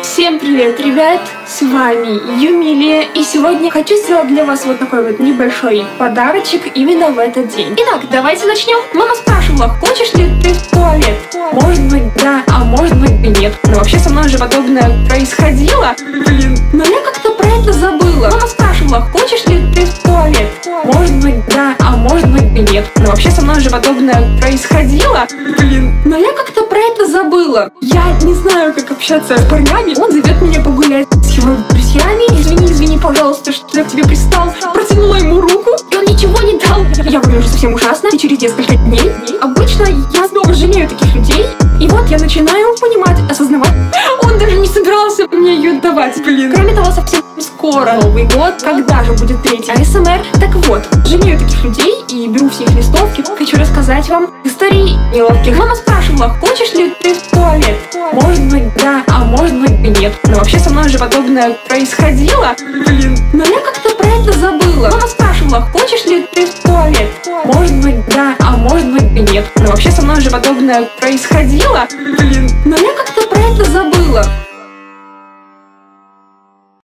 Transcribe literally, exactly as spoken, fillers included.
Всем привет, ребят! С вами Юмилия, и сегодня хочу сделать для вас вот такой вот небольшой подарочек именно в этот день. Итак, давайте начнем. Мама спрашивала, хочешь ли ты в туалет? Может быть да, а может быть и нет. Но вообще со мной же подобное происходило. Блин, но я как-то про это забыла. Мама спрашивала, хочешь ли ты в туалет? Может быть да, а может быть и нет. Но вообще со мной же подобное происходило. Блин, но я как-то про это забыла. Я не знаю, как общаться с парнями. Он зовет меня погулять с его друзьями. Извини, извини, пожалуйста, что я к тебе пристал. Протянула ему руку, и он ничего не дал. Я выгляжу совсем ужасно, и через несколько дней обычно я снова жалею таких людей. И вот я начинаю понимать, осознавать. Он даже не собирался мне ее давать, блин. Кроме того, совсем скоро Новый год. Когда же будет третий а эс эм эр? Так вот, жалею таких людей и беру все их листовки. Хочу рассказать вам истории неловких. Мама спрашивала, хочешь ли ты в туалет? Может быть да, а может быть и нет. Но вообще со мной же подобное происходило. Блин, но я как-то про это забыла. Мама спрашивала, хочешь ли ты в туалет? Может быть да, а может быть и нет. Но вообще со мной же подобное происходило. Блин, но я